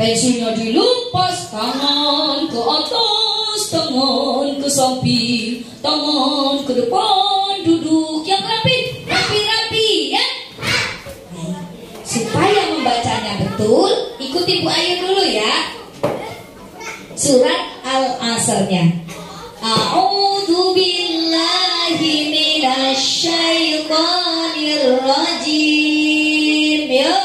pensilnya dilepas, tangan ke atas, tangan ke samping, tangan ke depan, duduk yang rapi ya. Supaya membacanya betul, ikuti Bu Ayu dulu ya. Surat Al-Asrnya. A'udzu billahi minasy syaithanir rajim. Ya.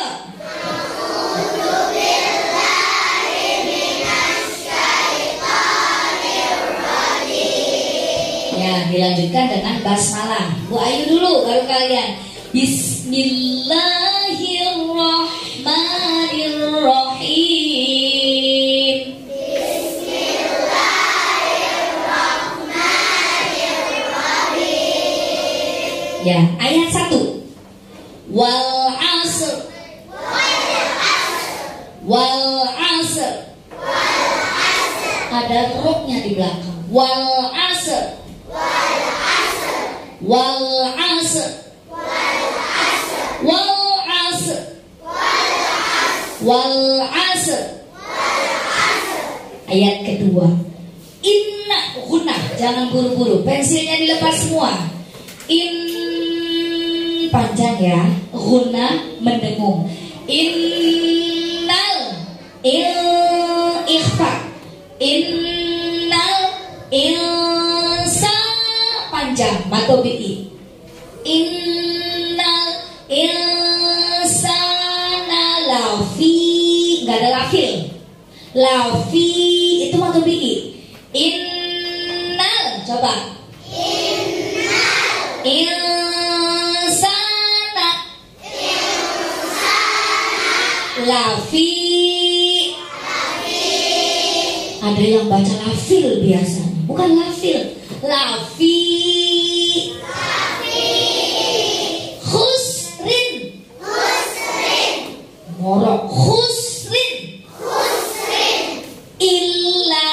Dilanjutkan dengan basmalah. Bu Ayu dulu baru kalian. Bismillahirrahmanirrahim. Bismillahirrahmanirrahim. Ya, ayat 1. Wal 'asr. Wal 'asr. Ada roknya di belakang. Wal 'asr. Wal 'asr. Wal 'asr. Wal 'asr. Ayat kedua. Inna gunah, jangan buru-buru, pensilnya dilepas semua. Panjang ya, gunah mendengung. Ikhfa. Panjang, matobi'i. Innal insana lafi, nggak ada lafil. Lafi itu matobi'i. Innal, coba. Insana lafi. Ada yang baca lafil biasanya, bukan lafil. Lafi. Khusrin. Morok. Khusrin. Illa.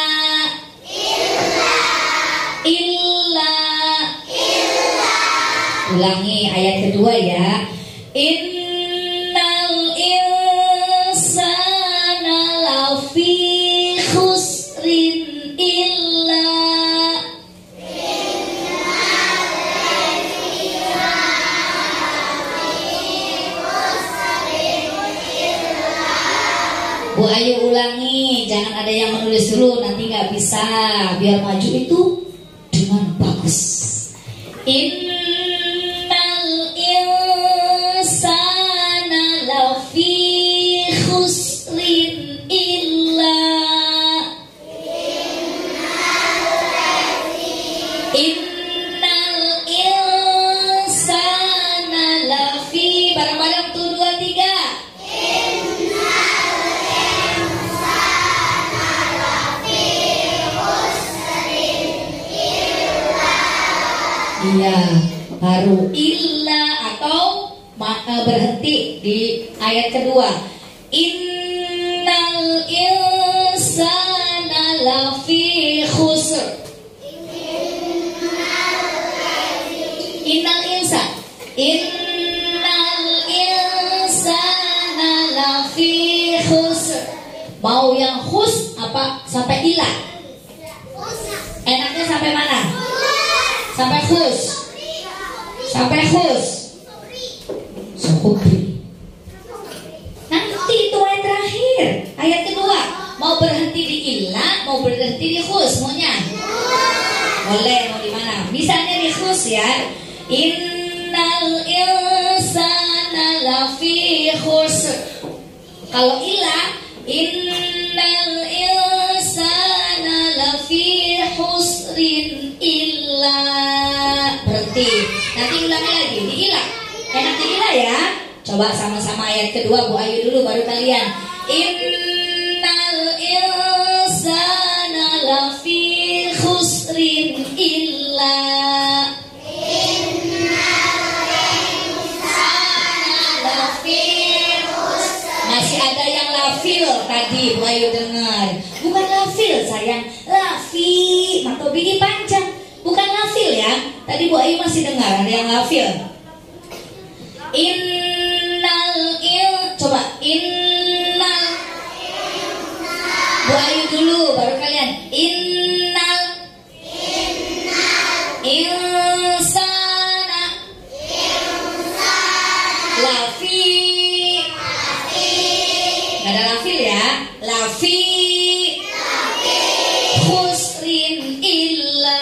Ulangi ayat kedua ya. Innal insana lafi khusrin illa. Bu Ayu ulangi, jangan ada yang menulis dulu, nanti nggak bisa. Biar maju itu dengan bagus. Innal insana lafi khusrin illa. Innal insana lafi, bareng-bareng tuh 2, 3. Iya, baru illa atau berhenti di ayat kedua. Innal insana lafi khusr. Innal insana lafi khusr. Mau yang khus apa sampai ila? Enaknya sampai mana? Sampai khus. Sampai khus. Sobri. Nanti itu ayat terakhir. Ayat kedua. Mau berhenti di illa, mau berhenti di khus, maunya? Boleh, mau di mana? Misalnya di khus ya. Innal insana lafi khus. Kalau illa, innal insana lafi khusrin illa. Berhenti. Nanti ulangi lagi, diilang. Enak diilang ya. Coba sama-sama ayat kedua, Bu Ayu dulu baru kalian. Innal insana lafi khusrin illa. Masih ada yang lafil tadi, Bu Ayu dengar. Bukan lafil sayang, lafi. Matobi'i panjang, bukan lafil ya. Tadi Bu Ayu masih dengar ada yang lafil. Coba innal dulu baru kalian. Innal insana lafi. Gak ada lafil ya. Lafi khusrin illa.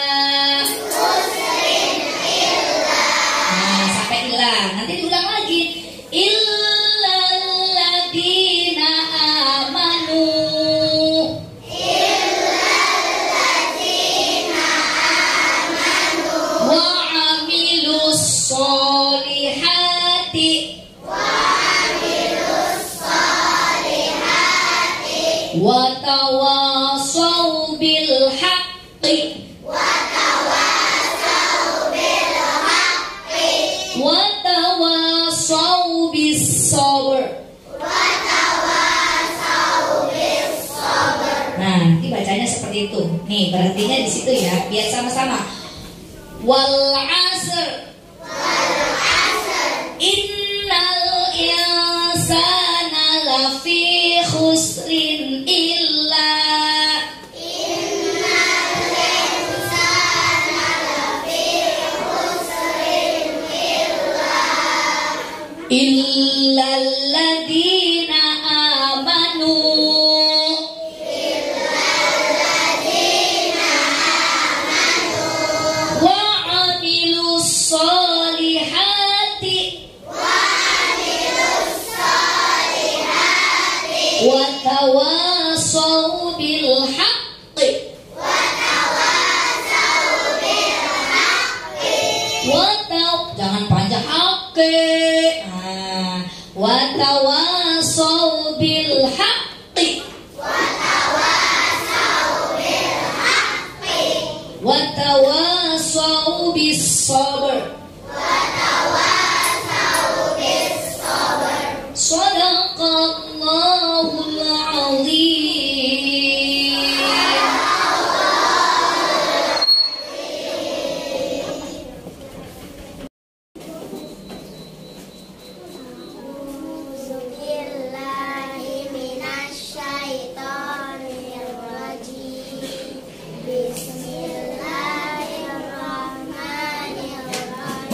Nah, sampai illa. Nanti diulang lagi. Illalladzina amanu. Wa amilus solihati. Wa tawasau bil haqqi. Wa tawasau bis sabr. Nah, nanti bacanya seperti itu. Nih, berhentinya di situ ya, biar sama-sama. Wal asr. Innal insana lafi khusrin illa. Illalladzina amanu. Wa amilus solihati. Wa tawasau bil haqqi. Jangan panjang haqqi. Wa tawasau bil haqqi. Wa tawasau bis sabr. Shadaqallahul azim. Bismillahirrahmanirrahim.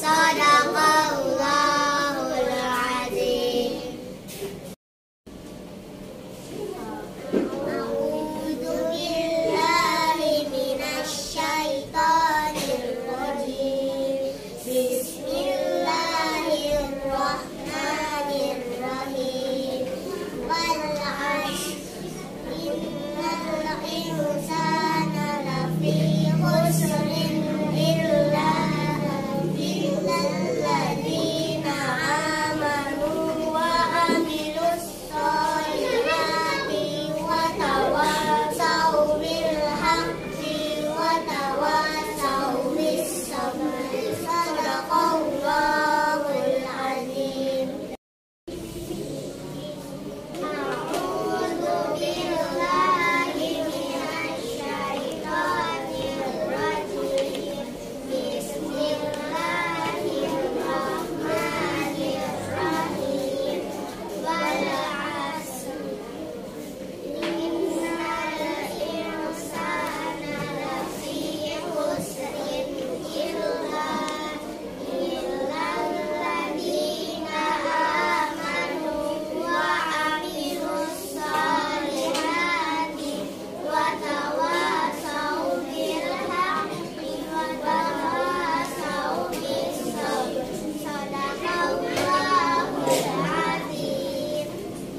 Sadaqallahul azim. A'udzu billahi minasy syaithanir rajim. Bismillahirrahmanirrahim. Wal 'ashr innal insana lafi khusrin illa illalladzina amanu wa amilus solihati wa tawasaw bil haqqi wa tawasaw bis sabri. Sadaqallahul azim. A'udzu billahi minasy syaithanir rajim. Bismillahirrahmanirrahim. Wal 'ashr innal insana lafi khusrin illalladzina amanu wa amilus solihati wa tawasaw bil haqqi wa tawasaw bis sabr. Sadaqallahul azim.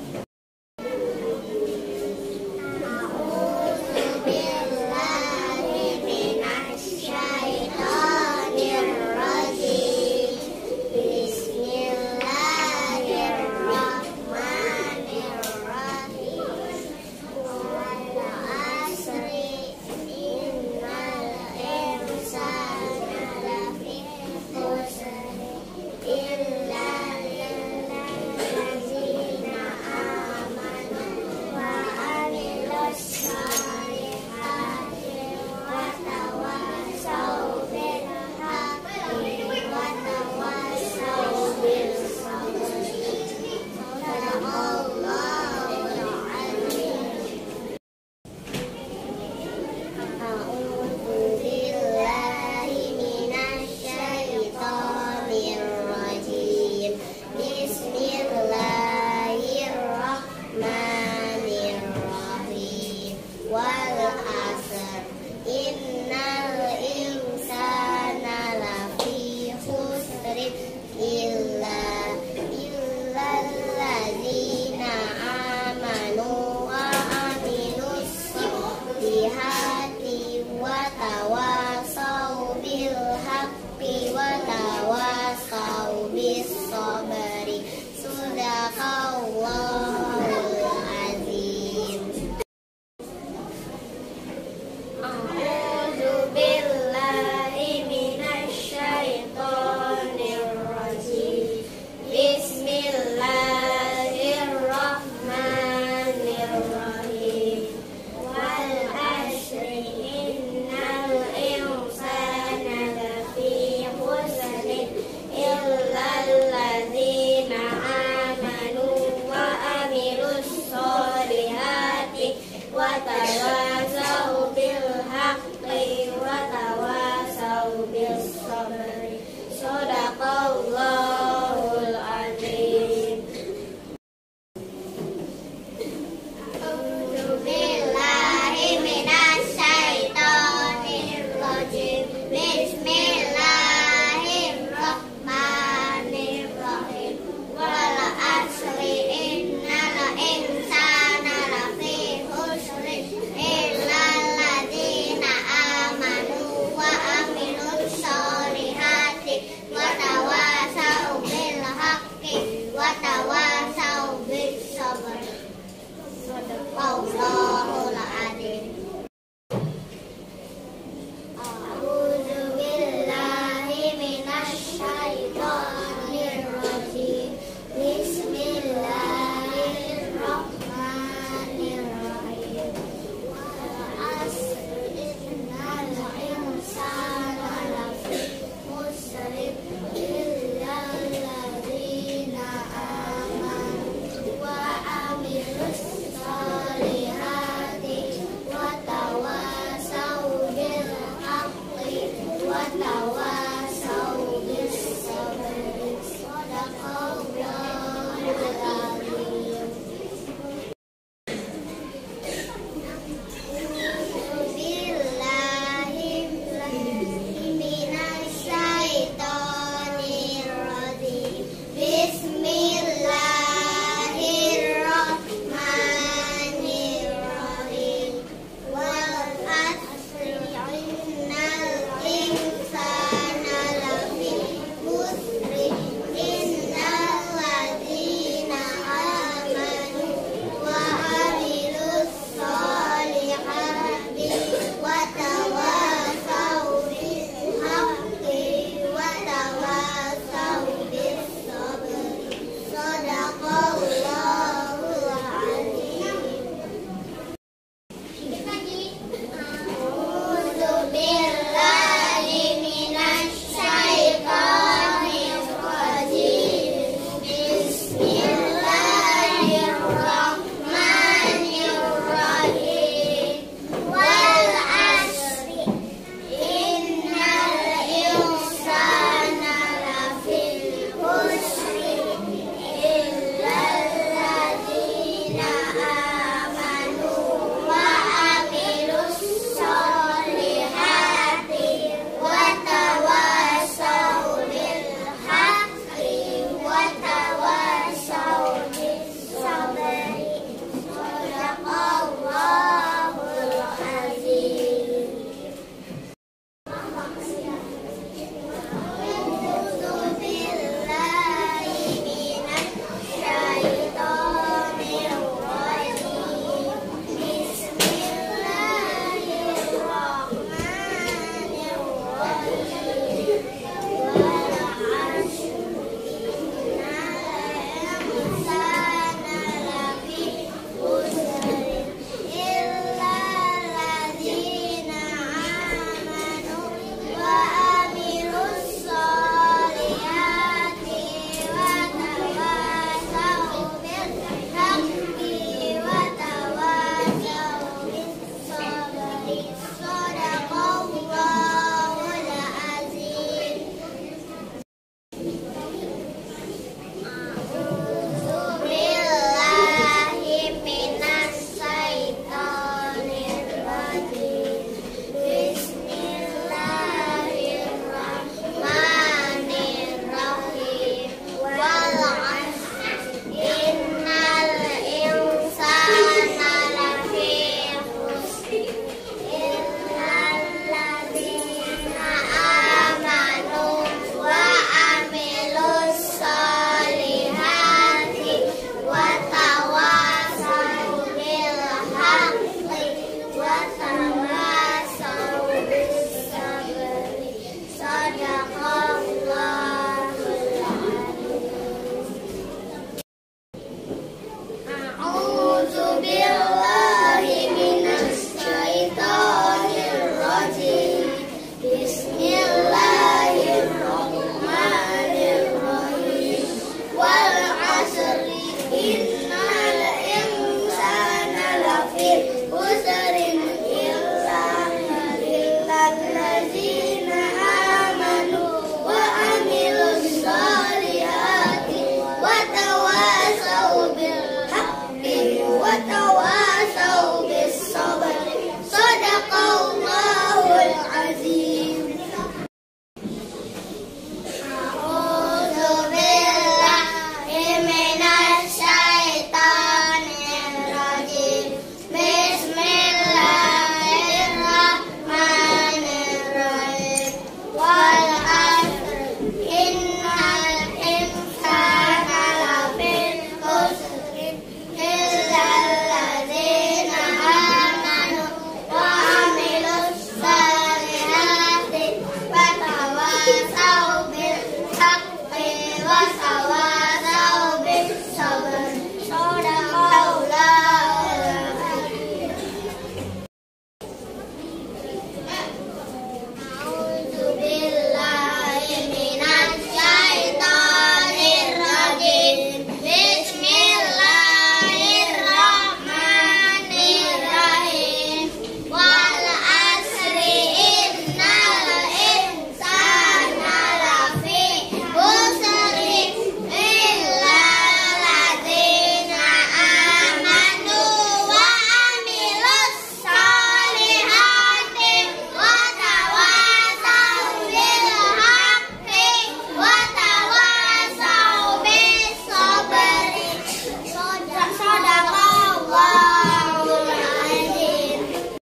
A'udzu billahi minasy syaithanir rajim. Bismillahirrahmanirrahim. Wal 'asri innal insana lafi khusrin illa alladzina amanu wa amilus solihati wa tawasaw bil haqqi wa tawasaw bis sabri. Sadaqallahul azim. A'udzu billahi minasy syaithanir rajim. Bismillahirrahmanirrahim. Wal 'ashr innal insana lafi khusrin illa illalladzina amanu wa amilus solihati wa tawasaw bil haqqi wa tawasaw bis sabri. Sadaqallahul azim. A'udzu billahi minasy syaithanir rajim. Bismillahirrahmanirrahim. Wal 'ashr innal insana lafi khusrin illalladzina amanu wa amilus solihati wa tawasaw bil haqqi wa tawasaw bis sabr.